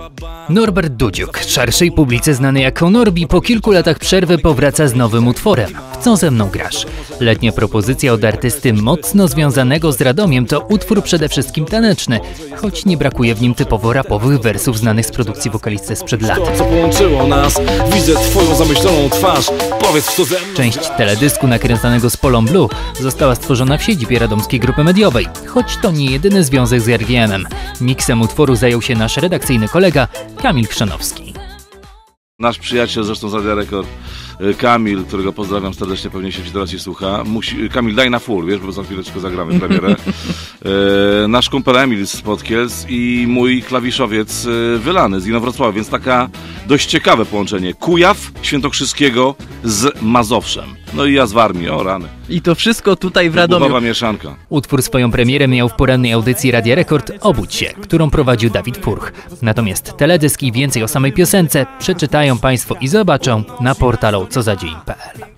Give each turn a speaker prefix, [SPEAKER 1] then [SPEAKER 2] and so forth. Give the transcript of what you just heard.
[SPEAKER 1] Norbert Dudziuk, szerszej publice znany jako Norbi, po kilku latach przerwy powraca z nowym utworem W co ze mną grasz? Letnia propozycja od artysty mocno związanego z Radomiem to utwór przede wszystkim taneczny, choć nie brakuje w nim typowo rapowych wersów znanych z produkcji wokalisty sprzed lat.
[SPEAKER 2] Co połączyło nas? Widzę twoją zamyśloną twarz. Powiedz, co ze mną.
[SPEAKER 1] Część teledysku nakręcanego z Polą Blue została stworzona w siedzibie radomskiej grupy mediowej, choć to nie jedyny związek z RGM-em. Miksem utworu zajął się nasz redakcyjny kolega Kamil Chrzanowski.
[SPEAKER 3] Nasz przyjaciel, zresztą z Radia Rekord, Kamil, którego pozdrawiam serdecznie, pewnie siedzi teraz i słucha. Kamil, daj na full, wiesz, bo za chwileczkę zagramy premierę. Nasz kumpel Emil z Podkielc i mój klawiszowiec wylany z Inowrocławia, więc taka dość ciekawe połączenie. Kujaw Świętokrzyskiego z Mazowszem. No i ja z Warmii, o rany.
[SPEAKER 4] I to wszystko tutaj w Radomiu.
[SPEAKER 3] Budowa mieszanka.
[SPEAKER 1] Utwór swoją premierę miał w porannej audycji Radia Rekord Obudź się, którą prowadził Dawid Furch. Natomiast teledysk i więcej o samej piosence przeczytają Państwo i zobaczą na portalu cozadzień.pl.